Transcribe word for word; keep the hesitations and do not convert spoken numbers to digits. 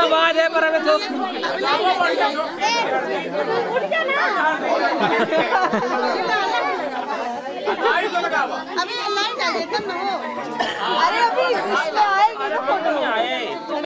आवाज है पर अभी तो अभी लाइन चाहिए तब ना हो